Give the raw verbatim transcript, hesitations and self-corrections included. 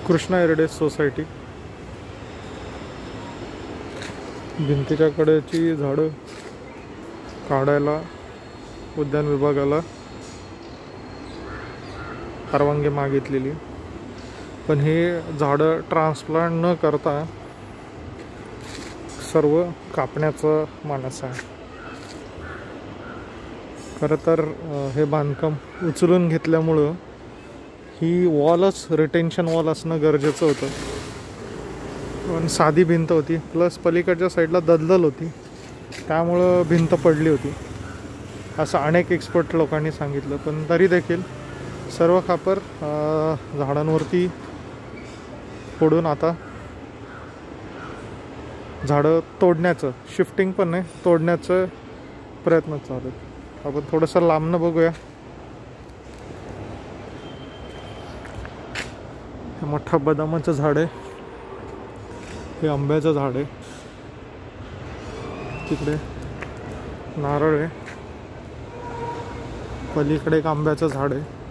Krishna heritage society. भिंतीच्या कडेची झाडं काढायला उद्यान विभागाला परवानगी मागितलेली, पण हे झाडं ट्रान्सप्लांट न करता सर्व कापण्याचं मानस आहे. खरं तर हे बांधकाम उचलून घेतल्यामुळं ही वॉलच रिटेन्शन वॉल असणं गरजेचं होतं. पण साधी भिंत होती, प्लस पलीकडच्या साईडला दलदल होती, त्यामुळं भिंत पडली होती असं अनेक एक्सपर्ट लोकांनी सांगितलं. पण तरी देखील सर्व खापर झाडांवरती फोडून आता झाडं तोडण्याचं, शिफ्टिंग पण नाही, तोडण्याचं प्रयत्न चालू आहेत. आपण थोडंसं लांबनं बघूया. हे मोठं बदामाचं झाड आहे, हे आंब्याचं झाड आहे, तिकडे नारळ आहे, पलीकडे एक आंब्याचं झाड आहे.